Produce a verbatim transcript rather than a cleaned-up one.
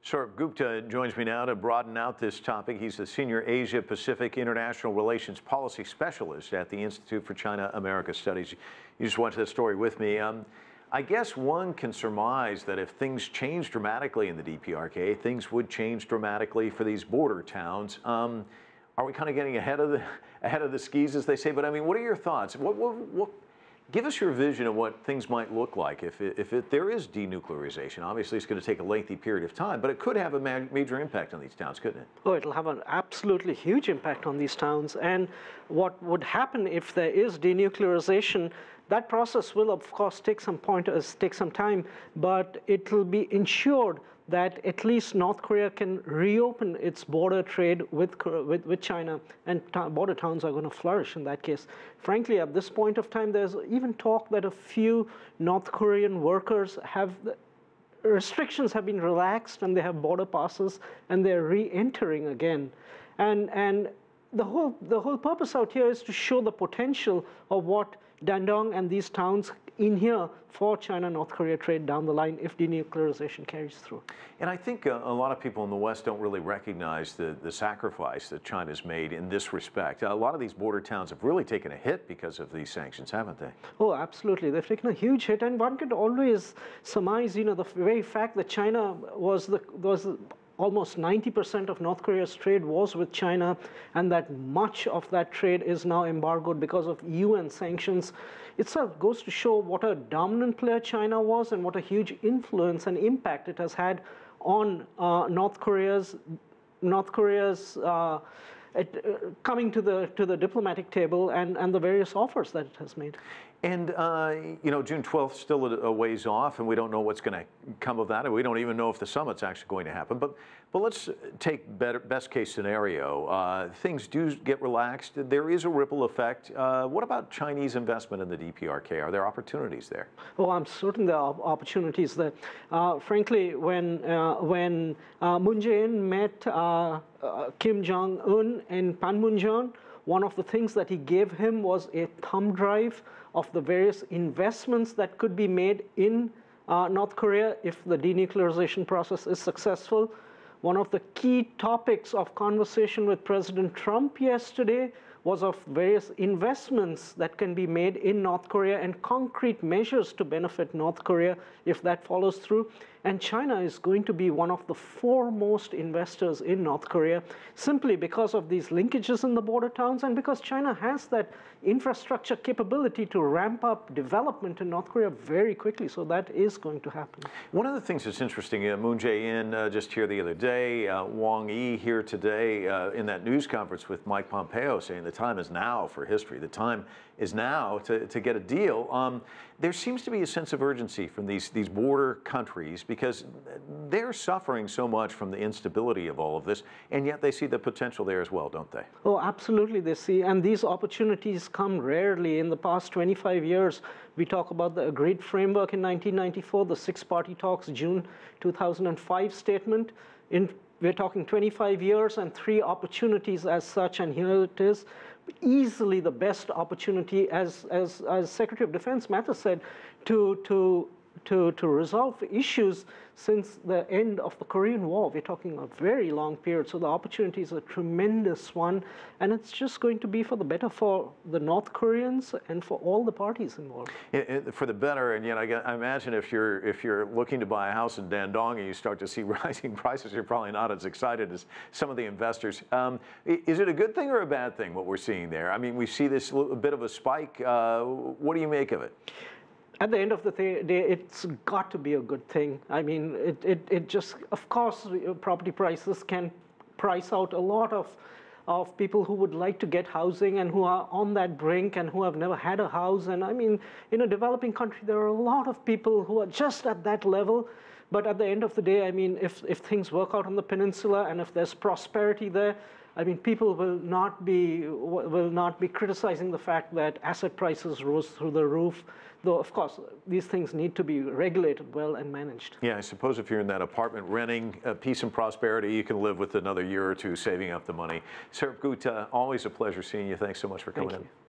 Sourabh Gupta joins me now to broaden out this topic. He's the Senior Asia-Pacific International Relations Policy Specialist at the Institute for China-America Studies. You just went to the story with me. Um, I guess one can surmise that if things change dramatically in the D P R K, things would change dramatically for these border towns. Um, are we kind of getting ahead of the ahead of the skis, as they say? But I mean, what are your thoughts? What, what, what Give us your vision of what things might look like if, it, if it, there is denuclearization. Obviously, it's going to take a lengthy period of time, but it could have a ma major impact on these towns, couldn't it? Oh, it'll have an absolutely huge impact on these towns. And what would happen if there is denuclearization, that process will, of course, take some point, uh, take some time, but it will be ensured that at least North Korea can reopen its border trade with, with, with China, and border towns are going to flourish in that case. Frankly, at this point of time, there's even talk that a few North Korean workers have, restrictions have been relaxed and they have border passes and they're re-entering again. And, and the whole, the whole purpose out here is to show the potential of what Dandong and these towns in here for China-North Korea trade down the line if denuclearization carries through. And I think uh, a lot of people in the West don't really recognize the, the sacrifice that China's made in this respect. A lot of these border towns have really taken a hit because of these sanctions, haven't they? Oh, absolutely. They've taken a huge hit, and one could always surmise, you know, the very fact that China was the was almost ninety percent of North Korea's trade was with China, and that much of that trade is now embargoed because of U N sanctions. Itself goes to show what a dominant player China was and what a huge influence and impact it has had on uh, North Korea's North Korea's uh, it, uh, coming to the to the diplomatic table and and the various offers that it has made. And, uh, you know, June twelfth still a, a ways off, and we don't know what's going to come of that, and we don't even know if the summit's actually going to happen. But, but let's take better, best case scenario. Uh, things do get relaxed. There is a ripple effect. Uh, what about Chinese investment in the D P R K? Are there opportunities there? Oh, I'm certain there are opportunities there. Uh, frankly, when, uh, when uh, Moon Jae-in met uh, uh, Kim Jong-un in Panmunjom, one of the things that he gave him was a thumb drive of the various investments that could be made in uh, North Korea if the denuclearization process is successful. One of the key topics of conversation with President Trump yesterday was of various investments that can be made in North Korea and concrete measures to benefit North Korea if that follows through. And China is going to be one of the foremost investors in North Korea simply because of these linkages in the border towns and because China has that infrastructure capability to ramp up development in North Korea very quickly. So that is going to happen. One of the things that's interesting, uh, Moon Jae-in uh, just here the other day, uh, Wang Yi here today uh, in that news conference with Mike Pompeo saying the time is now for history. The time is now to, to get a deal. Um, there seems to be a sense of urgency from these, these border countries because they're suffering so much from the instability of all of this, and yet they see the potential there as well, don't they? Oh, absolutely they see, and these opportunities come rarely. In the past twenty-five years, we talk about the agreed framework in nineteen ninety-four, the six-party talks, June two thousand five statement. In, we're talking twenty-five years and three opportunities as such, and here it is. Easily the best opportunity, as, as, as Secretary of Defense Mattis said, to, to, to, to resolve issues since the end of the Korean War. We're talking a very long period, so the opportunity is a tremendous one, and it's just going to be for the better for the North Koreans and for all the parties involved. It, it, for the better, and yet I, I imagine if you're if you're looking to buy a house in Dandong and you start to see rising prices, you're probably not as excited as some of the investors. Um, is it a good thing or a bad thing what we're seeing there? I mean, we see this little bit of a spike. Uh, what do you make of it? At the end of the day, it's got to be a good thing. I mean, it, it, it just, of course, property prices can price out a lot of, of people who would like to get housing and who are on that brink and who have never had a house. And I mean, in a developing country, there are a lot of people who are just at that level. But at the end of the day, I mean, if, if things work out on the peninsula and if there's prosperity there, I mean, people will not be will not be criticizing the fact that asset prices rose through the roof, though, of course, these things need to be regulated well and managed. Yeah, I suppose if you're in that apartment renting uh, peace and prosperity, you can live with another year or two saving up the money. Sourabh Gupta, always a pleasure seeing you. Thanks so much for coming in.